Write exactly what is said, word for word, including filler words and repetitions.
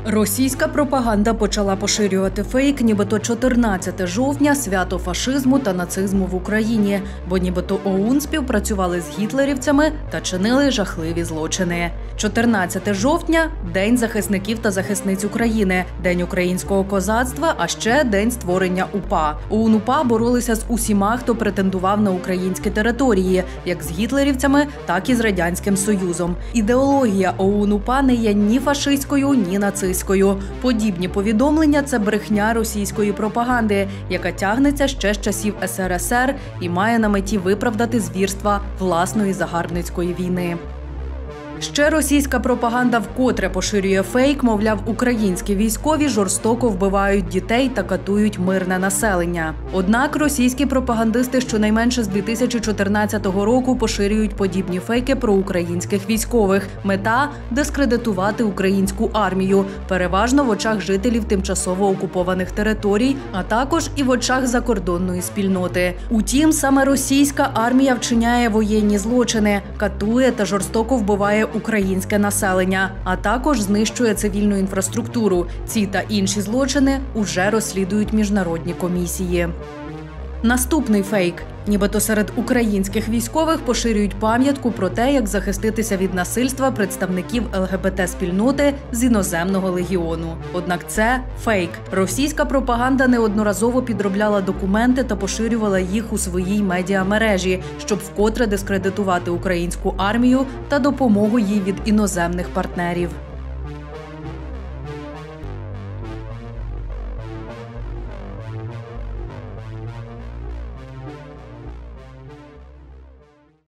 Російська пропаганда почала поширювати фейк, нібито чотирнадцяте жовтня – свято фашизму та нацизму в Україні, бо нібито ОУН співпрацювали з гітлерівцями та чинили жахливі злочини. чотирнадцяте жовтня – День захисників та захисниць України, День українського козацтва, а ще День створення УПА. ОУН-УПА боролися з усіма, хто претендував на українські території, як з гітлерівцями, так і з Радянським Союзом. Ідеологія ОУН-УПА не є ні фашистською, ні нацистською. Подібні повідомлення – це брехня російської пропаганди, яка тягнеться ще з часів ес ер ес ер і має на меті виправдати звірства власної загарбницької війни. Ще російська пропаганда вкотре поширює фейк, мовляв, українські військові жорстоко вбивають дітей та катують мирне населення. Однак російські пропагандисти щонайменше з дві тисячі чотирнадцятого року поширюють подібні фейки про українських військових. Мета – дискредитувати українську армію, переважно в очах жителів тимчасово окупованих територій, а також і в очах закордонної спільноти. Утім, саме російська армія вчиняє воєнні злочини, катує та жорстоко вбиває українське населення, а також знищує цивільну інфраструктуру. Ці та інші злочини уже розслідують міжнародні комісії. Наступний фейк. Нібито серед українських військових поширюють пам'ятку про те, як захиститися від насильства представників ел ге бе те-спільноти з іноземного легіону. Однак це фейк. Російська пропаганда неодноразово підробляла документи та поширювала їх у своїй медіамережі, щоб вкотре дискредитувати українську армію та допомогу їй від іноземних партнерів.